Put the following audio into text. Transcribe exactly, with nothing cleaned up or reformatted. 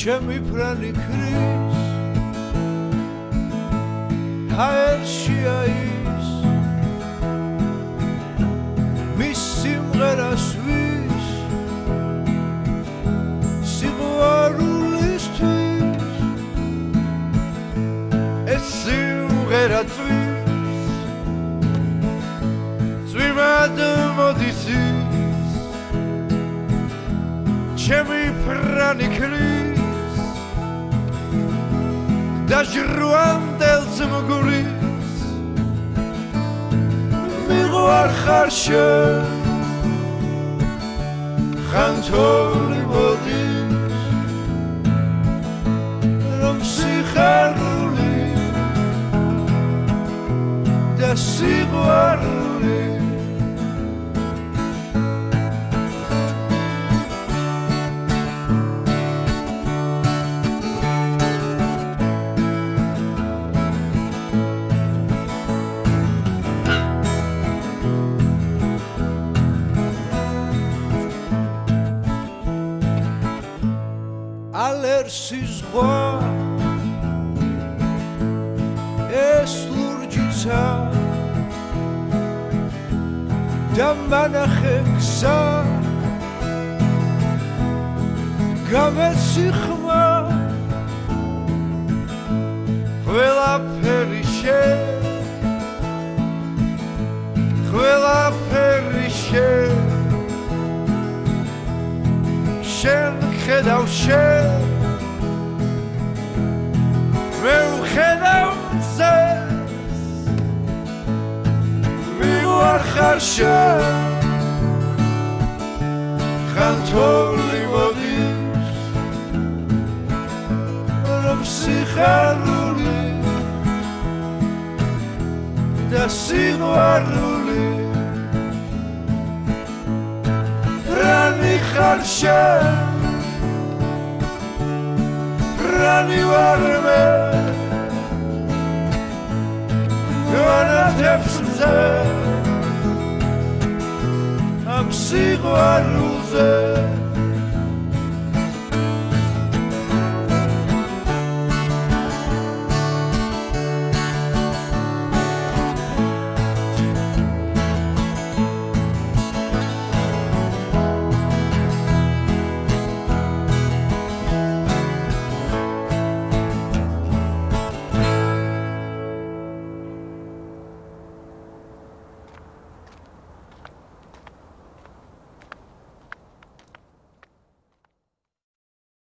ჩემი ფრანი ქრის ჰაერში აის მის სიმღერას ვის სიყვარულისთვის ეს სიმღერა წვის წვიმად მოდის ის ჩემი ფრანი ქრის და ჟრუანდელს მგურის მიღვარ ხარ შენ ხანთოლი მოდის რომ სიხარული და სიყვარული ალერსის ზღვა ეს ლურჯიცა და მანახე გზა გამეცი ხმა ყველაფერი შენ ყველაფერი შენ შენ ხედავ შენ მე ვხედავ მზეს მიგვარ ხარ შენ ხანთოლი მოდის რომ სიხარული და სიყვარული რანი ხარ შენ რანი ვარ მე განათებს მზე ამ სიყვარულზე